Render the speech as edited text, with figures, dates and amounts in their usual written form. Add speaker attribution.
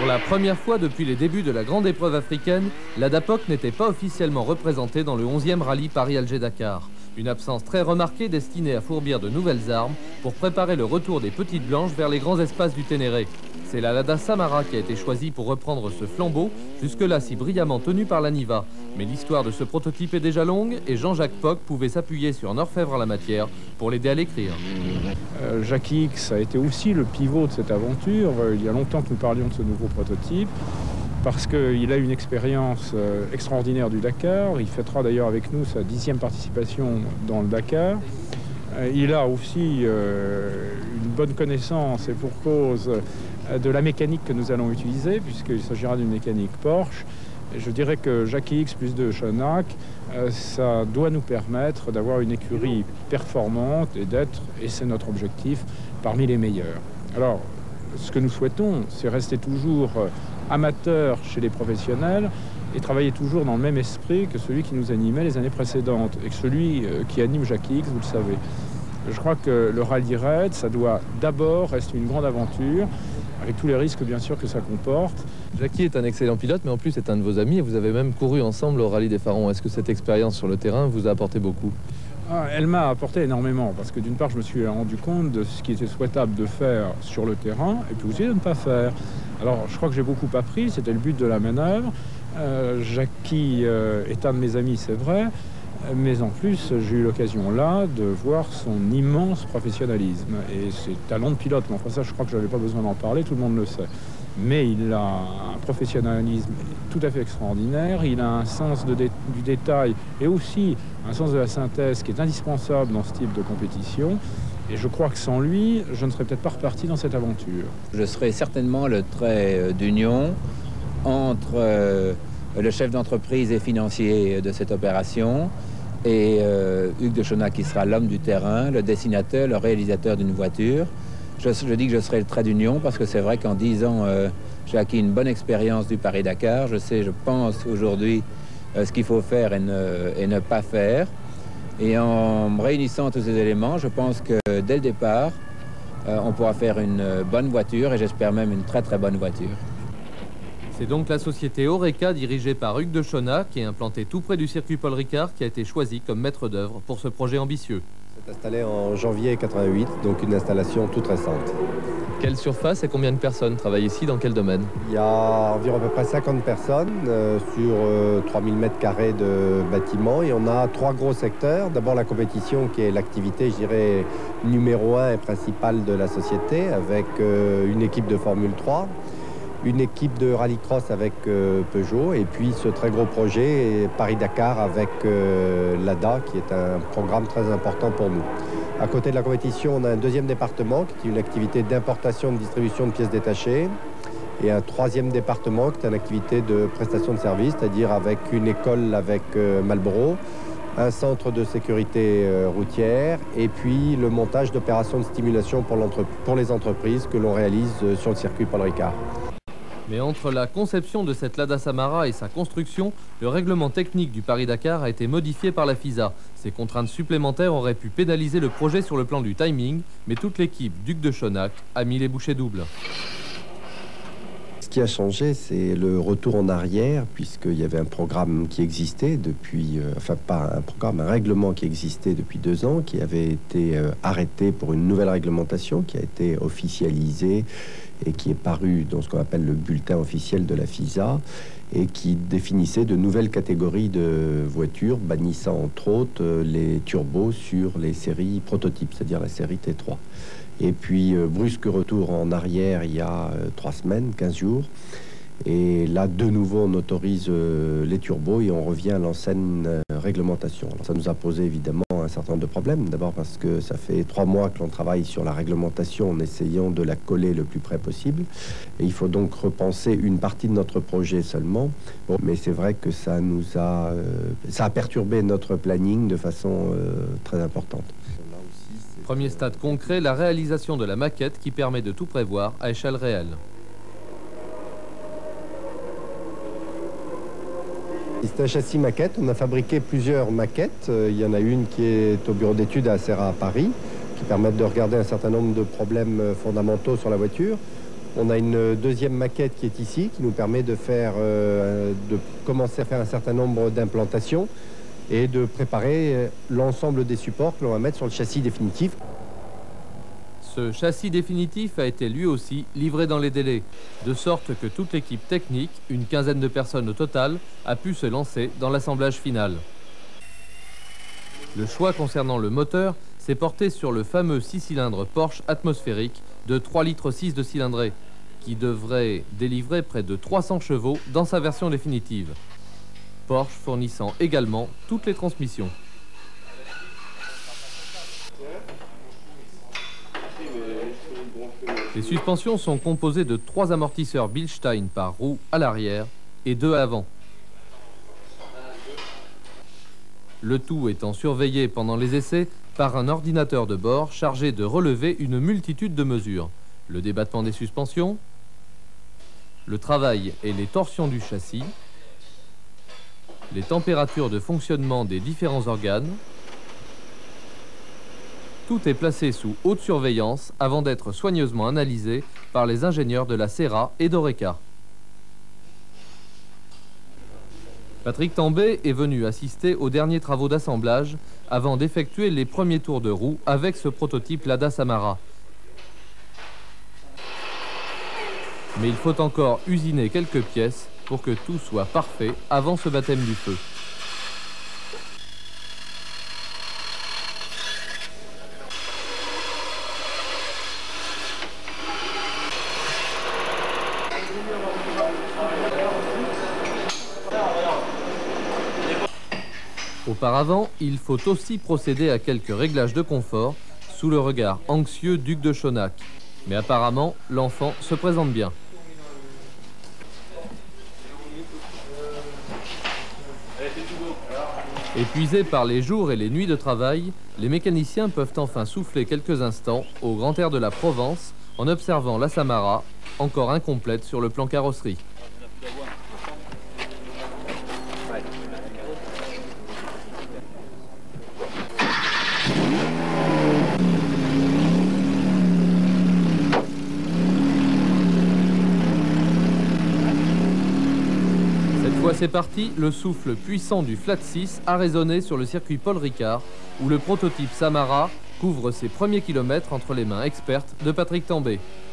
Speaker 1: Pour la première fois depuis les débuts de la grande épreuve africaine, la DAPOC n'était pas officiellement représentée dans le 11e rallye Paris-Alger-Dakar. Une absence très remarquée destinée à fourbir de nouvelles armes pour préparer le retour des petites blanches vers les grands espaces du Ténéré. C'est la Lada Samara qui a été choisie pour reprendre ce flambeau, jusque-là si brillamment tenu par la Niva. Mais l'histoire de ce prototype est déjà longue et Jean-Jacques Poc pouvait s'appuyer sur Norfèvre à la matière pour l'aider à l'écrire.
Speaker 2: Jackie X a été aussi le pivot de cette aventure. Il y a longtemps que nous parlions de ce nouveau prototype, parce qu'il a une expérience extraordinaire du Dakar. Il fêtera d'ailleurs avec nous sa 10e participation dans le Dakar. Il a aussi une bonne connaissance, et pour cause, de la mécanique que nous allons utiliser, puisqu'il s'agira d'une mécanique Porsche. Et je dirais que Jackie X plus de Schoenack, ça doit nous permettre d'avoir une écurie performante et d'être, et c'est notre objectif, parmi les meilleurs. Alors, ce que nous souhaitons, c'est rester toujours amateur chez les professionnels et travailler toujours dans le même esprit que celui qui nous animait les années précédentes et que celui qui anime Jackie X, vous le savez. Je crois que le rallye raid, ça doit d'abord rester une grande aventure, avec tous les risques bien sûr que ça comporte.
Speaker 1: Jackie est un excellent pilote, mais en plus c'est un de vos amis et vous avez même couru ensemble au rallye des Pharaons. Est-ce que cette expérience sur le terrain vous a apporté beaucoup ?
Speaker 2: Elle m'a apporté énormément, parce que d'une part je me suis rendu compte de ce qui était souhaitable de faire sur le terrain, et puis aussi de ne pas faire. Alors je crois que j'ai beaucoup appris, c'était le but de la manœuvre. Jackie est un de mes amis, c'est vrai, mais en plus j'ai eu l'occasion là de voir son immense professionnalisme et ses talents de pilote. Mais enfin ça, je crois que je n'avais pas besoin d'en parler, tout le monde le sait. Mais il a un professionnalisme tout à fait extraordinaire, il a un sens du détail et aussi un sens de la synthèse qui est indispensable dans ce type de compétition. Et je crois que sans lui, je ne serais peut-être pas reparti dans cette aventure.
Speaker 3: Je serai certainement le trait d'union entre le chef d'entreprise et financier de cette opération et Hugues de Schoenack qui sera l'homme du terrain, le dessinateur, le réalisateur d'une voiture. Je dis que je serai le trait d'union parce que c'est vrai qu'en 10 ans, j'ai acquis une bonne expérience du Paris-Dakar. Je pense aujourd'hui ce qu'il faut faire et ne pas faire. Et en me réunissant tous ces éléments, je pense que dès le départ, on pourra faire une bonne voiture et j'espère même une très très bonne voiture.
Speaker 1: C'est donc la société Oreca, dirigée par Hugues de Schoenack et implantée tout près du circuit Paul Ricard, qui a été choisie comme maître d'œuvre pour ce projet ambitieux.
Speaker 4: C'est installé en janvier 88, donc une installation toute récente.
Speaker 1: Quelle surface et combien de personnes travaillent ici, dans quel domaine?
Speaker 4: Il y a environ à peu près 50 personnes sur 3000 m² de bâtiments et on a 3 gros secteurs. D'abord la compétition qui est l'activité, je dirais, numéro 1 et principale de la société avec une équipe de Formule 3, une équipe de rallycross avec Peugeot et puis ce très gros projet Paris-Dakar avec l'ADA qui est un programme très important pour nous. À côté de la compétition, on a un deuxième département qui est une activité d'importation et de distribution de pièces détachées et un troisième département qui est une activité de prestation de services, c'est-à-dire avec une école avec Marlboro, un centre de sécurité routière et puis le montage d'opérations de stimulation pour les entreprises que l'on réalise sur le circuit Paul Ricard.
Speaker 1: Mais entre la conception de cette Lada Samara et sa construction, le règlement technique du Paris-Dakar a été modifié par la FISA. Ces contraintes supplémentaires auraient pu pénaliser le projet sur le plan du timing, mais toute l'équipe d'Hugues de Schoenack a mis les bouchées doubles.
Speaker 4: Ce qui a changé, c'est le retour en arrière, puisqu'il y avait un programme qui existait depuis, enfin pas un programme, un règlement qui existait depuis 2 ans, qui avait été arrêté pour une nouvelle réglementation, qui a été officialisée et qui est paru dans ce qu'on appelle le bulletin officiel de la FISA et qui définissait de nouvelles catégories de voitures, bannissant entre autres les turbos sur les séries prototypes, c'est-à-dire la série T3. Et puis, brusque retour en arrière il y a 3 semaines, 15 jours. Et là, de nouveau, on autorise les turbos et on revient à l'ancienne réglementation. Alors, ça nous a posé évidemment un certain nombre de problèmes. D'abord parce que ça fait 3 mois que l'on travaille sur la réglementation en essayant de la coller le plus près possible. Et il faut donc repenser une partie de notre projet seulement. Bon, mais c'est vrai que ça a perturbé notre planning de façon très importante.
Speaker 1: Premier stade concret, la réalisation de la maquette qui permet de tout prévoir à échelle réelle.
Speaker 4: C'est un châssis maquette. On a fabriqué plusieurs maquettes. Il y en a une qui est au bureau d'études à Serra à Paris, qui permettent de regarder un certain nombre de problèmes fondamentaux sur la voiture. On a une deuxième maquette qui est ici, qui nous permet de commencer à faire un certain nombre d'implantations et de préparer l'ensemble des supports que l'on va mettre sur le châssis définitif.
Speaker 1: Ce châssis définitif a été lui aussi livré dans les délais, de sorte que toute l'équipe technique, une quinzaine de personnes au total, a pu se lancer dans l'assemblage final. Le choix concernant le moteur s'est porté sur le fameux 6 cylindres Porsche atmosphérique de 3,6 litres de cylindrée, qui devrait délivrer près de 300 chevaux dans sa version définitive. Porsche fournissant également toutes les transmissions. Les suspensions sont composées de 3 amortisseurs Bilstein par roue à l'arrière et 2 à l'avant. Le tout étant surveillé pendant les essais par un ordinateur de bord chargé de relever une multitude de mesures. Le débattement des suspensions, le travail et les torsions du châssis, les températures de fonctionnement des différents organes. Tout est placé sous haute surveillance avant d'être soigneusement analysé par les ingénieurs de la Serra et d'Oreca. Patrick Tambay est venu assister aux derniers travaux d'assemblage avant d'effectuer les premiers tours de roue avec ce prototype Lada Samara. Mais il faut encore usiner quelques pièces pour que tout soit parfait avant ce baptême du feu. Auparavant, il faut aussi procéder à quelques réglages de confort sous le regard anxieux d'Hugues de Chonac. Mais apparemment, l'enfant se présente bien. Épuisés par les jours et les nuits de travail, les mécaniciens peuvent enfin souffler quelques instants au grand air de la Provence en observant la Samara, encore incomplète sur le plan carrosserie. C'est parti, le souffle puissant du Flat 6 a résonné sur le circuit Paul Ricard, où le prototype Samara couvre ses premiers kilomètres entre les mains expertes de Patrick Tambay.